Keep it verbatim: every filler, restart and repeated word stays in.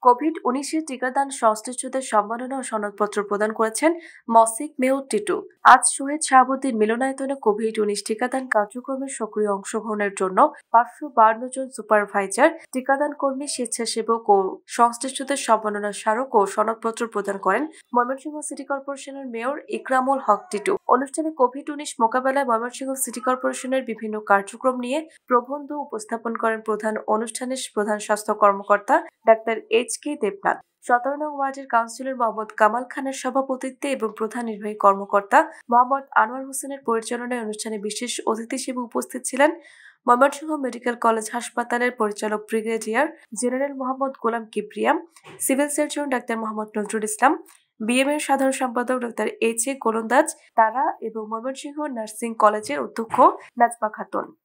Covid উনিশ এর টিকাদান সংশ্লিষ্টদের সম্মাননা ও সনদপত্র প্রদান করেছেন মসিক মেয়র টিটু। আজ শহীদ শাহাবুদ্দিন মিলনায়তনে কোভিড উনিশ টিকাদান কার্যক্রমের সক্রিয় অংশগ্রহণের জন্য পাঁচশো বান্ন জন সুপারভাইজার, টিকাদান কর্মী, স্বেচ্ছাসেবক ও সংশ্লিষ্টদের সম্মাননা স্মারক ও সনদপত্র প্রদান করেন ময়মনসিংহ সিটি কর্পোরেশনের মেয়র ইকরামুল হক টিটু। অনুষ্ঠানে কোভিড উনিশ মোকাবেলায় ময়মনসিংহ সিটি কর্পোরেশনের বিভিন্ন কার্যক্রম নিয়ে প্রবন্ধ উপস্থাপন করেন প্রধান অনুষ্ঠানের প্রধান স্বাস্থ্য কর্মকর্তা ডাক্তার এইচ কে দেবনাথ। সতেরো নং ওয়ার্ডের কাউন্সিলর মোহাম্মদ কামাল খানের সভাপতিত্বে এবং প্রধান নির্বাহী কর্মকর্তা মোহাম্মদ আনোয়ার হোসেনের পরিচালনায় অনুষ্ঠানে বিশেষ অতিথি হিসেবে উপস্থিত ছিলেন ময়মনসিংহ মেডিকেল কলেজ হাসপাতালের পরিচালক brigadier general Mohammad Golam Kibria, civil surgeon doctor Mohammad Nazrul Islam, বিএমএর সাধারণ সম্পাদক ডাক্তার এইচ এ গোলন্দাজ তারা এবং ময়মনসিংহ নার্সিং কলেজের অধ্যক্ষ নাজমা খাতুন।